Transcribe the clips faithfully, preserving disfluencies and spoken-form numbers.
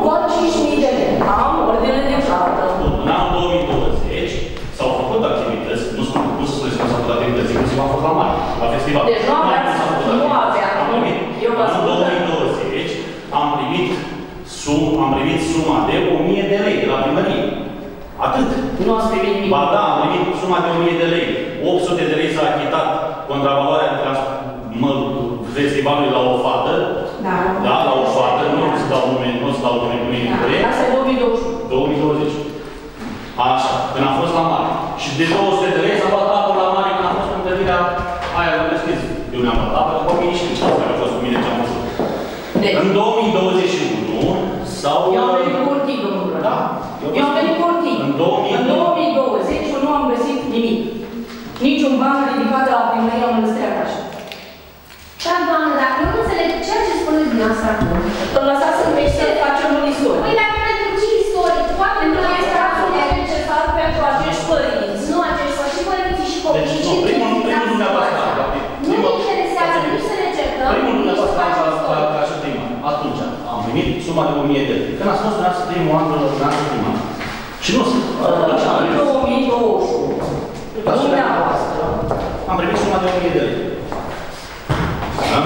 doar cinci mii de lei. Am ordine de plată. În anul două mii douăzeci s-au făcut activități, nu spun, nu se spune că s-au făcut activități, inclusiv am fost la mare, la festival. Deci nu aveați, nu aveam. Am primit, în două mii douăzeci am primit, sum, am primit suma de o mie de lei de la primărie. Atât. Nu ați primit nimic. Ba da, am primit suma de o mie de lei. opt sute de lei s-a achitat contravaloarea festivalului la o fată. Da. Da, la o fată. Nu o să dau nume, nu o să dau nume cu mine. Da, asta e două mii douăzeci. două mii douăzeci. Așa, când am fost la mare. Și de două sute de lei s-a luat apă la mare când am fost în întâlnirea aia, nu știți. Eu mi-am luat apă, cu mine și care au fost cu mine ce am făcut. Deci. În două mii douăzeci și unu sau... Eu am venit cu urtii, domnul Brăna. Da. Eu am venit cu urtii. În două mii douăzeci eu nu am găsit nimic. Niciun ban ridicat de la primăria Mănăstirea Cașa. Da, doamnă, dar nu înțeleg ceea ce spuneți dumneavoastră acum. Îl lăsați să mergi să facem un istoric. Păi, dar pentru ce istoric? Poate Nu este absolut necesar pentru acești părinți. Nu acești părinți, și părinții și copiii Deci, și nu, primul, primul dumneavoastră, nu ne interesează nici să ne certăm, primul nici să dumneavoastră, facem ca istoric. așa prima. Atunci, am primit suma de o mie de lei. Când a fost dumneavoastră primul an de dumneavoastră prima. Și nu sunt. În două mii douăzeci și unu, dumneavoastră, am primit suma de o mie de lei. Da?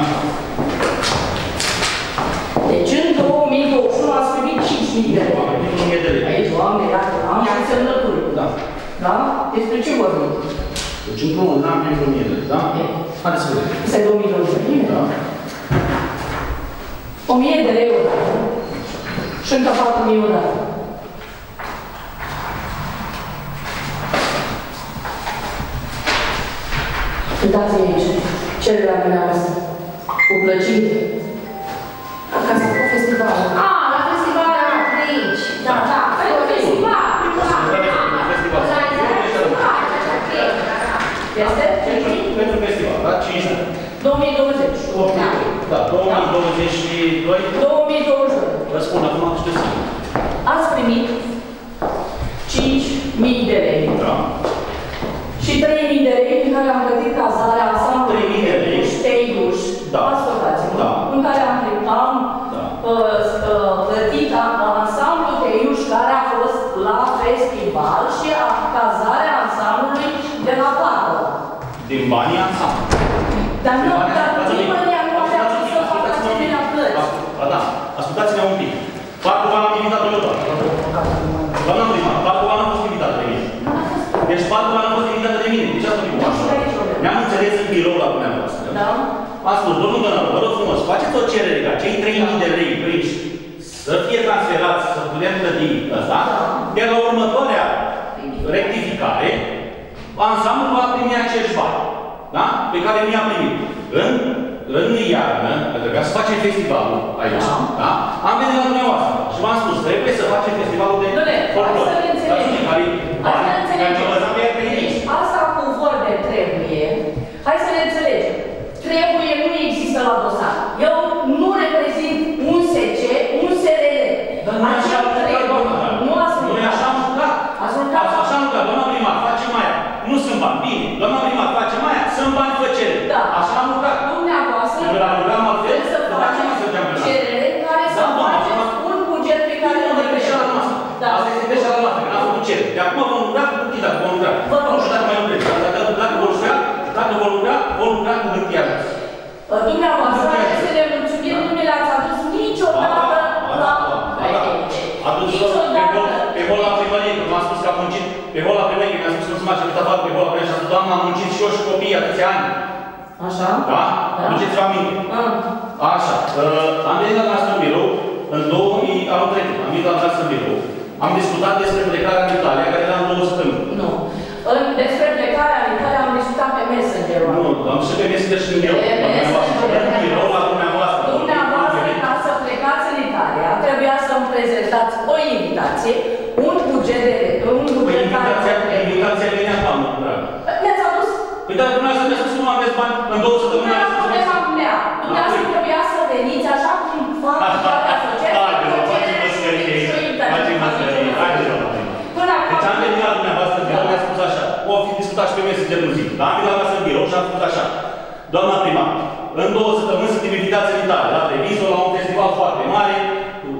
deci în două mii douăzeci și unu ați primit cinci mii de lei. Am primit o mie de lei. Aici, Doamne, dacă am și semnături. Da. Da? Despre ce vorbim? Deci într-un an am primit o mie de lei, da? Haideți să vedem. Asta e două mii douăzeci. Da. o mie de lei odată. Și încă patru mii odată. Uitați-mi aici, cererea dumneavoastră, cu plăcere. Acasă cu festivalul. Ah, la festivalul de aici. Da, da, pentru festival. Este? Pentru festival, da? cinci mii. două mii douăzeci. Da, două mii douăzeci și doi. două mii douăzeci și doi. Răspund acum că știu să Ați primit cinci mii de lei. Da. Și trei mii de lei în care am plătit cazarea ansamblului trei mii de lei. Teiuș. Da. Ascultați-mă. Da. În care am, am Da. uh, uh, plătit ansamblul Teiuș care a fost la festival și a cazarea ansamblului de la plată. Din banii ansamblu. Dar nu, dar nimănea nu avea cum să facă asemenea plăți. Ba da, ascultați-ne un pic. Parcă v-am invitat eu doar. Doamna prima, parcă v-am fost invitată de mine. Deci parcă v-am fost invitată de mine. Deci asta nu așa. Ne-am înțeles în birou la dumneavoastră. Da. Am spus, domnul Dănăru, vă rog frumos, faceți o cerere ca cei trei mii de lei prinși să fie transferați, să putem plăti ăsta, iar la următoarea rectificare, ansamblul va primi acești bani, da? Pe care nu i-a primit. În, în iarnă, că trebuia să facem festivalul aici, da? Da? Am venit la dumneavoastră și v-am spus, trebuie să facem festivalul de folclor. Hai să ne înțelegem. Care Hai să ne înțelegem. Deci, asta cu vorbe trebuie. Hai să ne înțelegem. Trebuie nu există la dosar. Eu nu reprezint un S C, un S R L. Dar nu așa am lucrat, doamna. Nu ați lucrat. Noi așa am lucrat. Ați lucrat. Așa am lucrat. Doamna primar, facem aia. Nu sunt bani. Bine. Doamna primar, facem aia. Sunt bani făcere. Da. Așa am lucrat. Dumneavoastră Noi la lucram altfel. trebuie să faceți cerere care să faceți un buget pe care nu îl greșeala noastră. Da. Asta este greșeala noastră, că n-am făcut cerere. De acum vom lucra cu hârtie, dacă vom lucra. Nu știu dacă mai lucrez. Dacă, dacă vor lucra, dacă vor lucra, vor lucra cu hârtia. Dumneavoastră, aceste nemulțumiri nu mi le-ați adus niciodată la... Atunci, pe hol la primărie, că m-a spus că a muncit, pe hol la primărie, mi-a spus că nu se m-a cerut afară pe hol la primărie și a spus, doamna, am muncit și eu și copiii atâția ani. Așa? Da? Aduceți-vă aminte. Așa. Am venit la noastră în birou, în două mii, anul trecut, am venit la noastră în birou. Am discutat despre plecarea în Italia, care era în două săptămâni. Nu. Despre plecarea în Italia am discutat pe Messenger. Nu, am și pe Messenger și în birou. În birou la dumneavoastră. Dumneavoastră, ca să plecați în Italia, trebuia să-mi prezentați o invitație, un buget de... un buget care... Invitația venea doamnă, dragă. Mi-ați adus? Păi dacă dumneavoastră mi-a spus că nu aveți bani în două săptămâni... Nu era problema mea. Dumneavoastră trebuia să veniți așa cum fac toate asociații. Haide, mă, facem măscărie aici. Facem măscărie. Haide, mă. Deci am venit la dumneavoastră în birou, mi-a spus așa. O fi discutat și pe Messenger nu zic. Dar am venit la dumneavoastră în birou și am spus așa. Doamna primar, în două săptămâni suntem invitați în Italia, la Treviso, la un festival foarte mare, sub ediție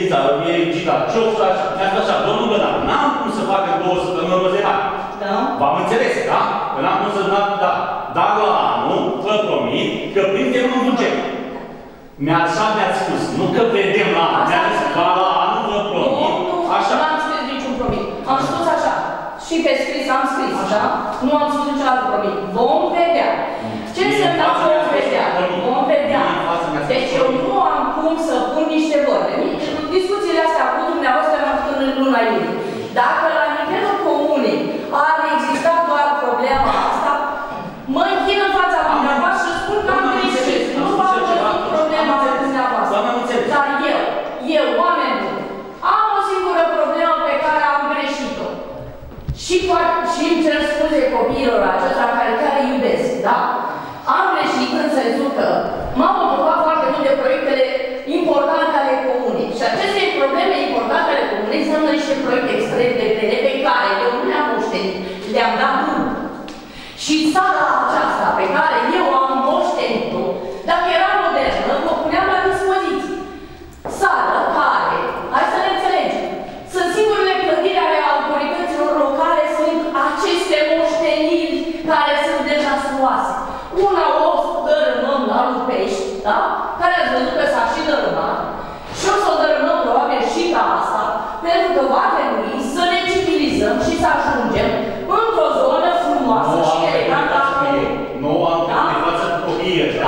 repetiția, e gitat. Și eu mi-a spus așa, domnul Bănar, n-am cum să fac în două săptămâni rozemani. Da. V-am înțeles, da? Că n-am cum să fac, da. Dar la anul, vă promit că prindem un buget. Mi-a așa mi-ați spus, nu că vedem la anul, mi-a zis că la anul vă promit, așa. Nu am scris niciun promit. Am spus așa. Și pe scris am scris, așa? Nu am spus niciodată promit. Vom vedea. Ce înseamnă vom vedea? Vom vedea. Deci eu nu am cum să pun niște vorbe. Discuțiile astea cu dumneavoastră le-am făcut în luna iulie. Dacă la nivelul comunei ar exista doar problema asta, mă închin în fața dumneavoastră și spun că am greșit. Nu v-am văzut problema cu dumneavoastră. Dar eu, eu, oameni buni, am o singură problemă pe care am greșit-o. Și, și îmi cer scuze copiilor acestea care chiar îi iubesc, da? Am greșit în sensul că m-am ocupat foarte mult de proiectele importante ale comunei. Și aceste probleme importante ale comunei înseamnă niște proiecte extrem de grele pe care eu nu le-am moștenit, le-am dat drum. Și sala aceasta pe care eu am moștenit-o, dacă era modernă, o puneam la dispoziție. Sală care, hai să ne înțelegem, sunt singurele clădiri ale autorităților locale, sunt aceste moșteniri care sunt dezastroase. Una o dărâmăm la Lupești, da? Care ați văzut că s-a și dărâmat. Și o să o dărâmăm probabil și la asta, pentru că va trebui să ne civilizăm și să ajungem într-o zonă frumoasă și elegantă a comunei. Nu am de față cu copiii ăștia.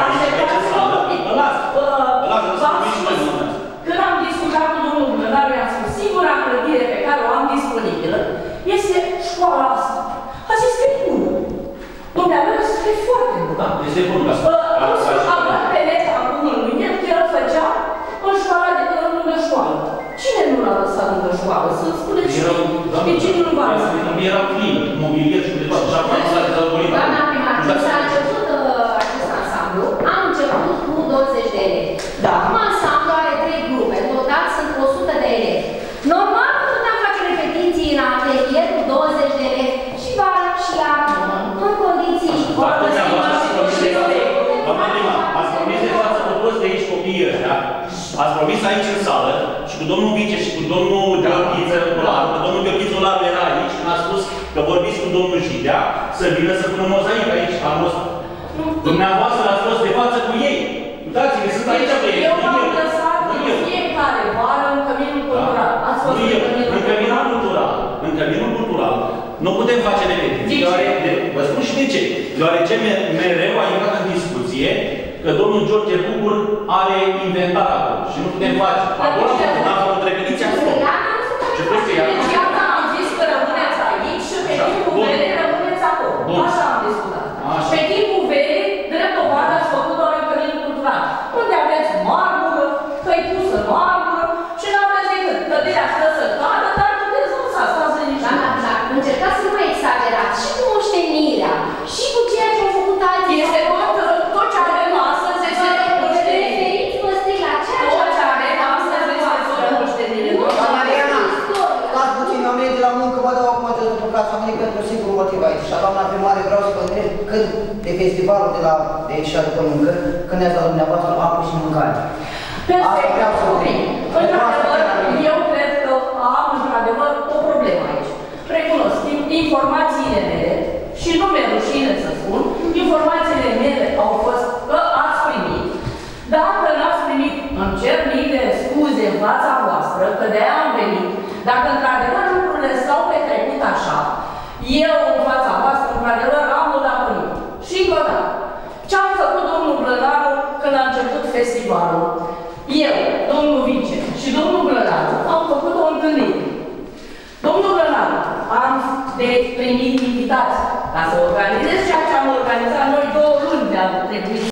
Când am discutat cu domnul Bănar, i-am spus, singura clădire pe care o am disponibilă este școala asta. A zis că e bună. Dumneavoastră a zis că e foarte bună. Da, este bună. Am dat pe net acum în mâine, că el făcea în școala de lângă școală. Cine nu l-a lăsat lângă școală? Să-mi spuneți și de cine nu v-a lăsat? Era plin, mobilier și de toate. Și acum s-a dezvoltat. Doamna primar, când s-a început acest ansamblu, am început cu douăzeci de elevi. Da. Acum ansamblu are trei grupe, în total sunt o sută de elevi. Normal nu puteam face repetiții în atelier cu douăzeci de elevi și vară și iarnă, în condiții foarte simple. Doamna primar, ați promis de față cu toți de aici copiii ăștia, ați promis aici în sală și cu domnul Vice și cu domnul Gheorghiță Ularu, că domnul Gheorghiță Ularu era aici când a spus că vorbiți cu domnul Jidea să vină să pună mozaic aici. Am fost. Dumneavoastră ați fost de față cu ei. Uitați-vă, sunt aici pe ei. Eu m-am lăsat în fiecare vară în căminul cultural. Ați fost în căminul cultural. În căminul cultural nu putem face repetiții. Vă spun și de ce. Deoarece mereu a intrat în discuție că domnul George Bucur are inventar acolo și nu putem face. Acolo n-am făcut repetiția acolo. Și plus că ea... Deci iată am zis că rămâneți aici și pe timpul verii rămâneți acolo. Așa am discutat. Pe timpul verii, drept dovadă, ați făcut doar în căminul cultural. Unde aveți marmură, că-i pusă marmură și n-aveți decât căderea stă să cadă, dar puteți să lăsați, stați liniștit. Încercați să nu exagerați și cu moștenirea, și cu ceea ce au făcut alții. Este tot ce avem astăzi, este moștenire. Referiți-vă strict la ceea ce Tot ce avem astăzi este tot moștenire. Doamna Mariana, stați puțin, am venit de la muncă, vă dau acum de după casă, am venit pentru singur motiv aici. Și doamna primară, vreau să vă întreb când de festivalul de la de aici și după muncă, când ne-ați dat dumneavoastră apă și mâncare. Perfect. Într-adevăr, eu cred că am într-adevăr o problemă aici. Recunosc, informațiile mele, și nu mi-e rușine să spun, informațiile mele au fost că ați primit. Dacă n-ați primit, îmi cer mii de scuze în fața voastră, că de-aia am venit. Dacă într-adevăr lucrurile s-au petrecut așa, eu în fața voastră, într-adevăr, am o datorie. Și încă o dată, ce am făcut domnul Blănaru când a început festivalul? Eu, domnul Vice și domnul Blănaru am făcut o întâlnire. Domnul Blănaru, am de primit invitați ca să organizez ceea ce am organizat noi două luni de-a trebuit.